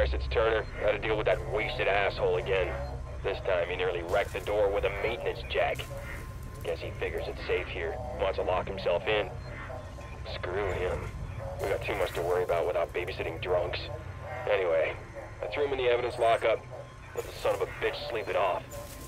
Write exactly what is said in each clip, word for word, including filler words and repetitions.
Chris, it's Turner. Got to deal with that wasted asshole again. This time he nearly wrecked the door with a maintenance jack. Guess he figures it's safe here. Wants to lock himself in. Screw him. We got too much to worry about without babysitting drunks. Anyway, I threw him in the evidence lockup. Let the son of a bitch sleep it off.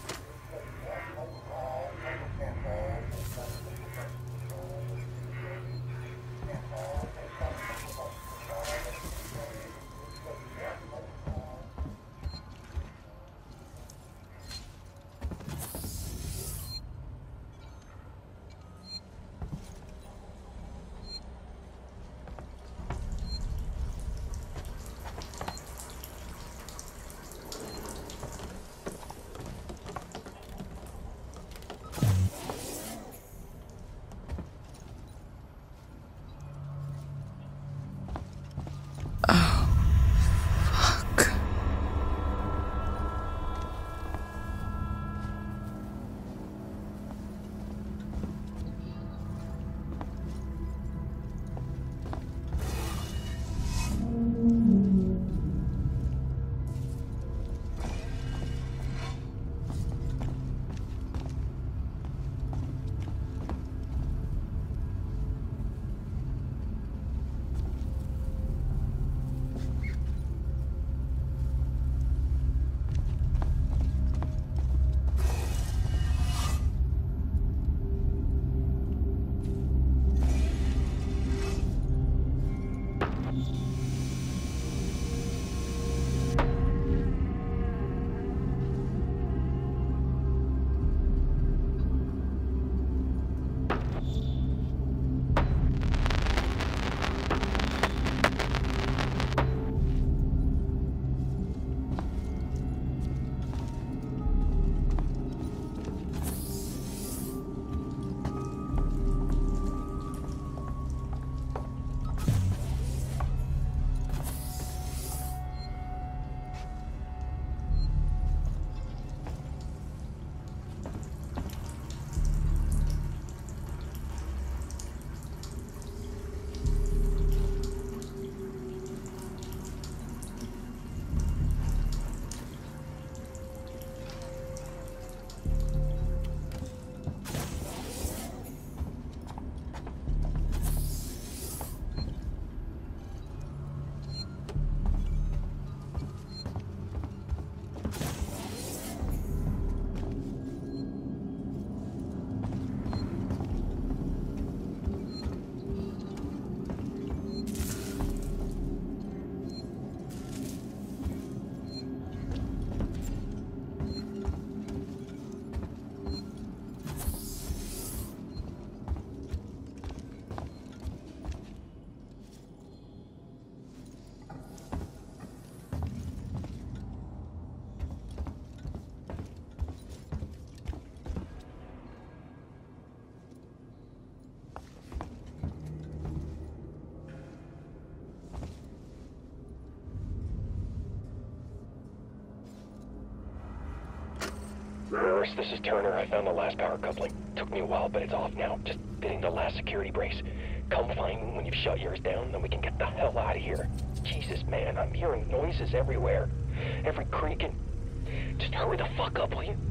Chris, this is Turner. I found the last power coupling. Took me a while, but it's off now. Just fitting the last security brace. Come find me when you've shut yours down, then we can get the hell out of here. Jesus, man, I'm hearing noises everywhere. Every creaking. Just hurry the fuck up, will you?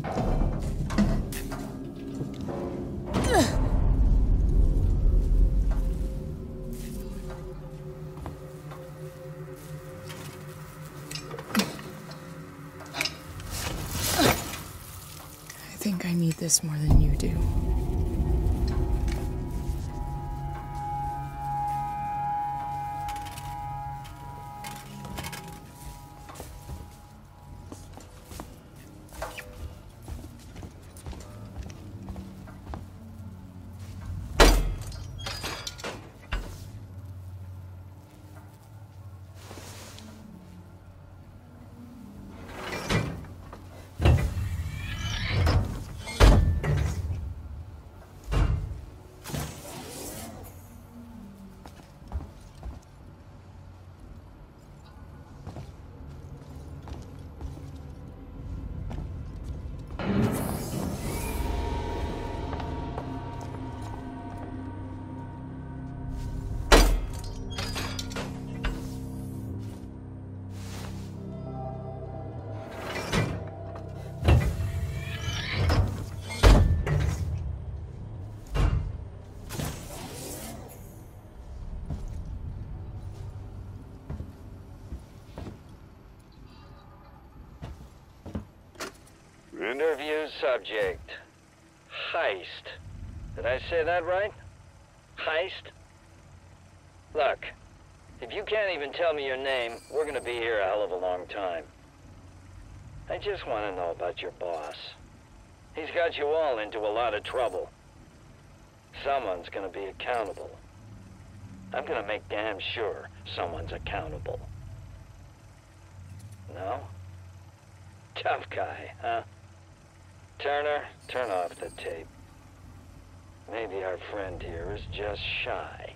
I think I need this more than you do. Interview subject. Heist. Did I say that right? Heist? Look, if you can't even tell me your name, we're gonna be here a hell of a long time. I just want to know about your boss. He's got you all into a lot of trouble. Someone's gonna be accountable. I'm gonna make damn sure someone's accountable. No? Tough guy, huh? Turner, turn off the tape. Maybe our friend here is just shy.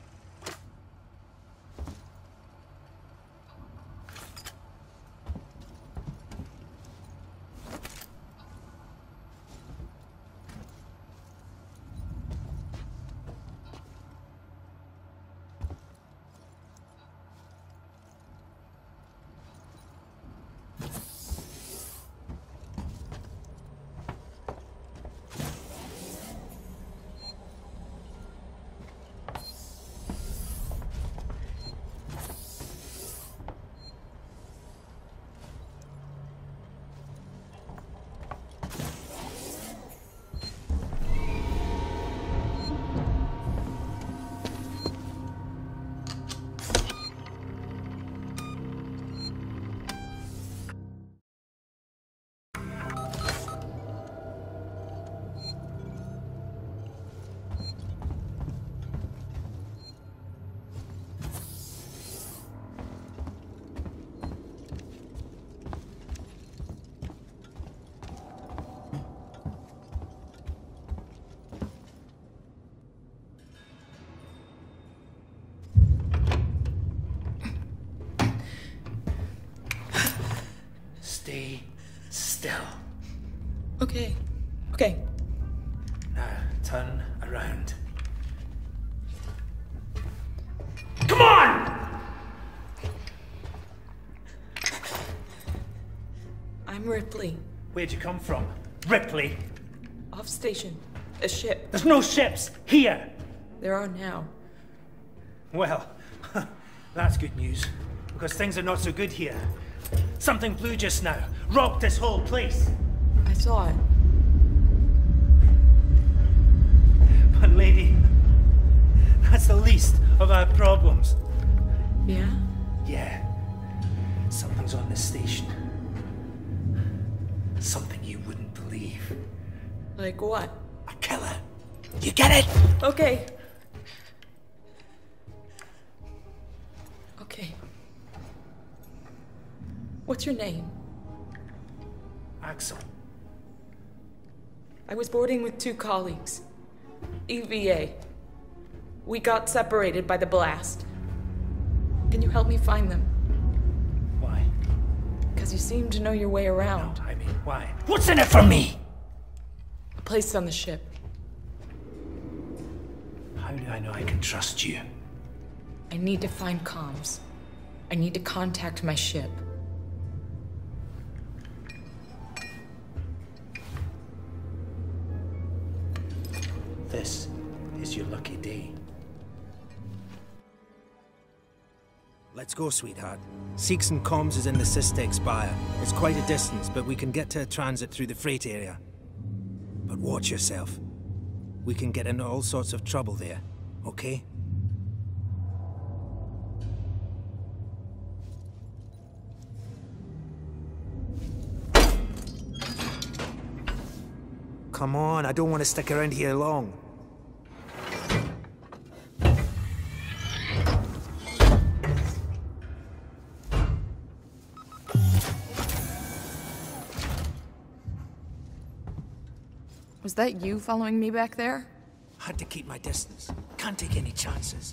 Stay still. Okay. Okay. Now, turn around. Come on! I'm Ripley. Where'd you come from? Ripley? Off station. A ship. There's no ships here! There are now. Well, that's good news, because things are not so good here. Something blue just now. Rocked this whole place. I saw it. But lady, that's the least of our problems. Yeah? Yeah. Something's on this station. Something you wouldn't believe. Like what? A killer. You get it? Okay. Okay. What's your name? Axel. I was boarding with two colleagues. E V A. We got separated by the blast. Can you help me find them? Why? Because you seem to know your way around. No, I mean, why? What's in it for me? A place on the ship. How do I know I can trust you? I need to find comms. I need to contact my ship. this is your lucky day. Let's go, sweetheart. Seeks and Comms is in the Systech Spire. It's quite a distance, but we can get to a transit through the freight area. But watch yourself. We can get into all sorts of trouble there, okay? Come on, I don't want to stick around here long. Was that you following me back there? Had to keep my distance. Can't take any chances.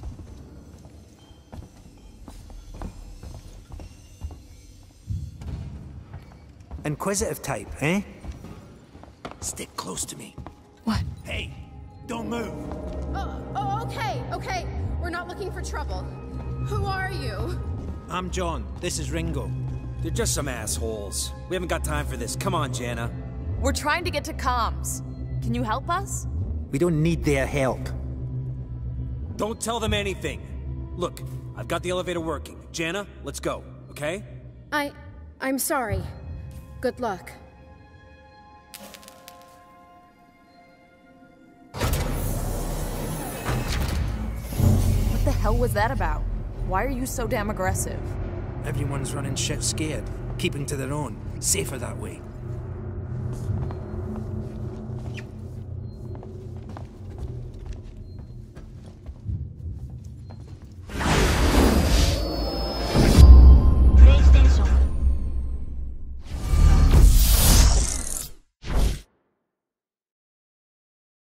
Inquisitive type, eh? Stick close to me. What? Hey, don't move. Oh, oh, okay, okay. We're not looking for trouble. Who are you? I'm John. This is Ringo. They're just some assholes. We haven't got time for this. Come on, Jana. We're trying to get to comms. Can you help us? We don't need their help. Don't tell them anything. Look, I've got the elevator working. Jana, let's go, okay? I... I'm sorry. Good luck. What the hell was that about? Why are you so damn aggressive? Everyone's running shit scared, keeping to their own. Safer that way.